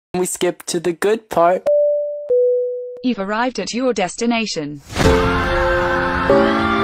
We skip to the good part. You've arrived at your destination.